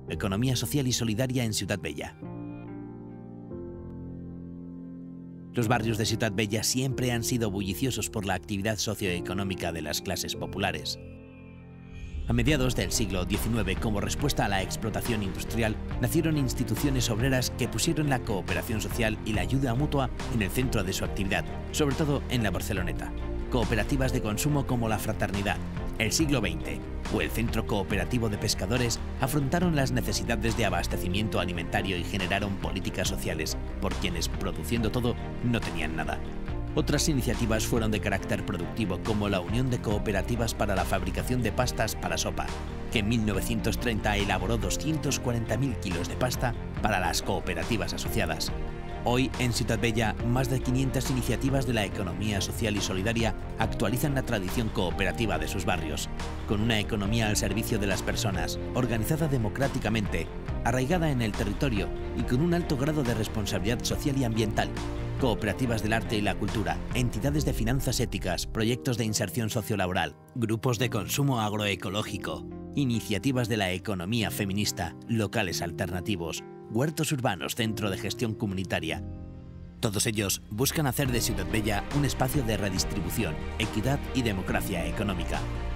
economía social y solidaria en Ciutat Vella. Los barrios de Ciutat Vella siempre han sido bulliciosos por la actividad socioeconómica de las clases populares. A mediados del siglo XIX, como respuesta a la explotación industrial, nacieron instituciones obreras que pusieron la cooperación social y la ayuda mutua en el centro de su actividad, sobre todo en la Barceloneta. Cooperativas de consumo como la Fraternidad, el Siglo XX o el Centro Cooperativo de Pescadores afrontaron las necesidades de abastecimiento alimentario y generaron políticas sociales por quienes, produciendo todo, no tenían nada. Otras iniciativas fueron de carácter productivo, como la Unión de Cooperativas para la Fabricación de Pastas para Sopa, que en 1930 elaboró 240.000 kilos de pasta para las cooperativas asociadas. Hoy, en Ciutat Vella, más de 500 iniciativas de la economía social y solidaria actualizan la tradición cooperativa de sus barrios, con una economía al servicio de las personas, organizada democráticamente, arraigada en el territorio y con un alto grado de responsabilidad social y ambiental. Cooperativas del arte y la cultura, entidades de finanzas éticas, proyectos de inserción sociolaboral, grupos de consumo agroecológico, iniciativas de la economía feminista, locales alternativos, huertos urbanos, centro de gestión comunitaria. Todos ellos buscan hacer de Ciutat Vella un espacio de redistribución, equidad y democracia económica.